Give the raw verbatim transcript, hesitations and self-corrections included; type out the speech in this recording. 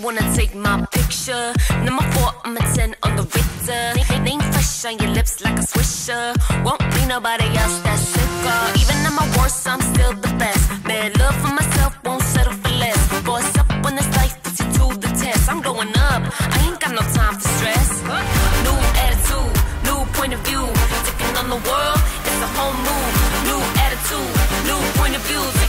wanna take my picture. Number four, I'm a ten on the Richter. Name fresh on your lips like a swisher. Won't be nobody else that's sicker. Even at my worst, I'm still the best. Man, love for myself, won't settle for less. Boys up when this life puts you to the test. I'm going up, I ain't got no time for stress. New attitude, new point of view. Taking on the world, it's a whole move. New attitude, new point of view.